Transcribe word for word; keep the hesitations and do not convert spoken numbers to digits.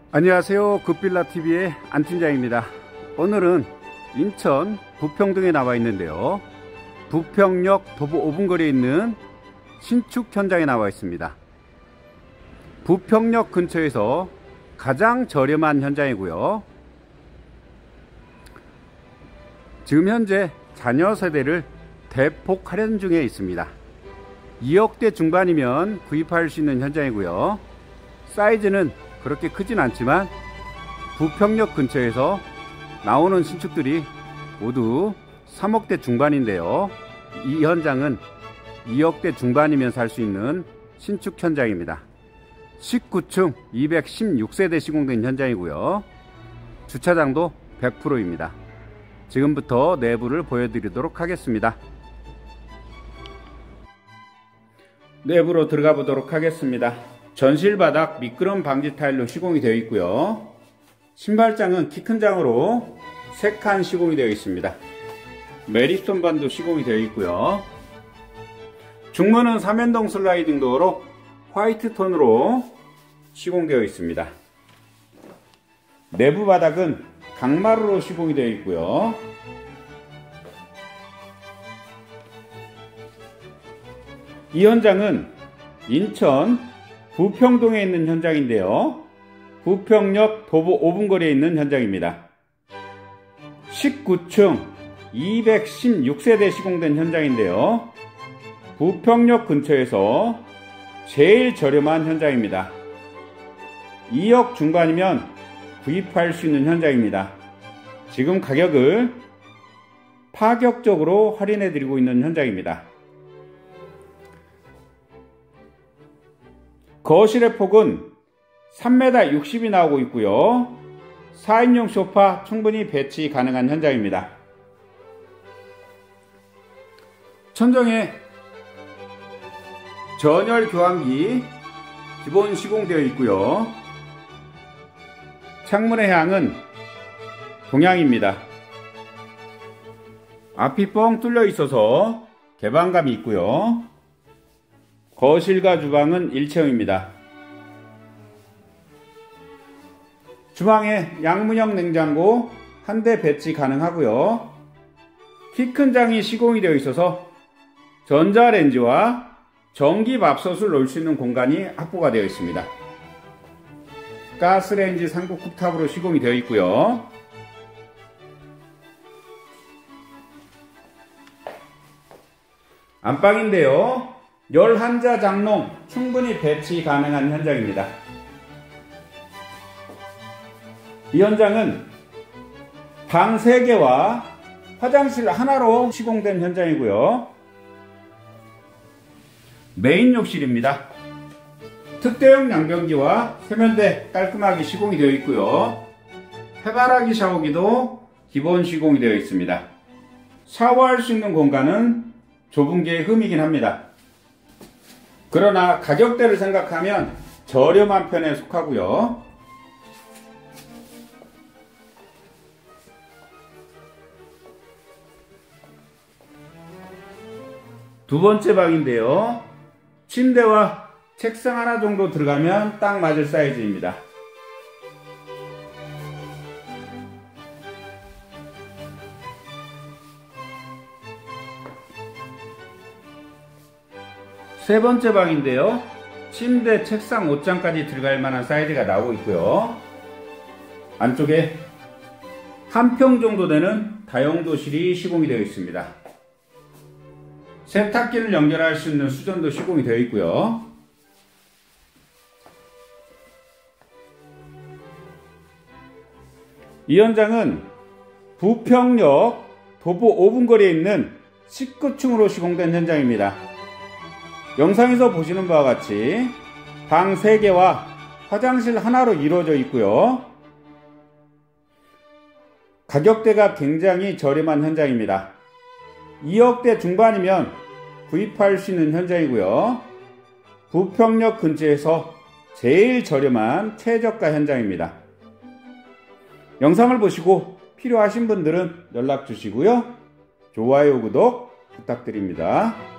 안녕하세요. 굿빌라티비의 안팀장입니다. 오늘은 인천 부평동에 나와 있는데요, 부평역 도보 오 분 거리에 있는 신축 현장에 나와 있습니다. 부평역 근처에서 가장 저렴한 현장이고요, 지금 현재 자녀 세대를 대폭 할인 중에 있습니다. 이억대 중반이면 구입할 수 있는 현장이고요, 사이즈는 그렇게 크진 않지만 부평역 근처에서 나오는 신축들이 모두 삼억대 중반인데요, 이 현장은 이억대 중반이면 살 수 있는 신축 현장입니다. 십구 층 이백십육 세대 시공된 현장이고요, 주차장도 백 퍼센트입니다. 지금부터 내부를 보여드리도록 하겠습니다. 내부로 들어가 보도록 하겠습니다. 전실 바닥 미끄럼 방지 타일로 시공이 되어 있고요, 신발장은 키 큰 장으로 세 칸 시공이 되어 있습니다. 메리스톤반도 시공이 되어 있고요, 중문은 삼연동 슬라이딩 도어로 화이트 톤으로 시공되어 있습니다. 내부 바닥은 강마루로 시공이 되어 있고요, 이 현장은 인천 부평동에 있는 현장인데요, 부평역 도보 오 분 거리에 있는 현장입니다. 십구 층 이백십육 세대 시공된 현장인데요, 부평역 근처에서 제일 저렴한 현장입니다. 이억 중반이면 구입할 수 있는 현장입니다. 지금 가격을 파격적으로 할인해 드리고 있는 현장입니다. 거실의 폭은 삼 미터 육십이 나오고 있고요, 사 인용 소파 충분히 배치 가능한 현장입니다. 천정에 전열 교환기 기본 시공되어 있고요, 창문의 향은 동향입니다. 앞이 뻥 뚫려 있어서 개방감이 있고요, 거실과 주방은 일체형입니다. 주방에 양문형 냉장고 한 대 배치 가능하고요, 키 큰 장이 시공이 되어 있어서 전자레인지와 전기밥솥을 놓을 수 있는 공간이 확보가 되어 있습니다. 가스레인지 상부 쿡탑으로 시공이 되어 있고요, 안방인데요, 열한 자 장롱 충분히 배치 가능한 현장입니다. 이 현장은 방 세 개와 화장실 하나로 시공된 현장이고요, 메인 욕실입니다. 특대형 양변기와 세면대 깔끔하게 시공이 되어 있고요, 해바라기 샤워기도 기본 시공이 되어 있습니다. 샤워할 수 있는 공간은 좁은 게 흠이긴 합니다. 그러나 가격대를 생각하면 저렴한 편에 속하고요, 두 번째 방인데요, 침대와 책상 하나 정도 들어가면 딱 맞을 사이즈입니다. 세 번째 방인데요, 침대, 책상, 옷장까지 들어갈 만한 사이즈가 나오고 있고요, 안쪽에 한 평 정도 되는 다용도실이 시공이 되어 있습니다. 세탁기를 연결할 수 있는 수전도 시공이 되어 있고요, 이 현장은 부평역 도보 오 분 거리에 있는 십구 층으로 시공된 현장입니다. 영상에서 보시는 바와 같이 방 세 개와 화장실 하나로 이루어져 있고요, 가격대가 굉장히 저렴한 현장입니다. 이억대 중반이면 구입할 수 있는 현장이고요, 부평역 근처에서 제일 저렴한 최저가 현장입니다. 영상을 보시고 필요하신 분들은 연락 주시고요, 좋아요, 구독 부탁드립니다.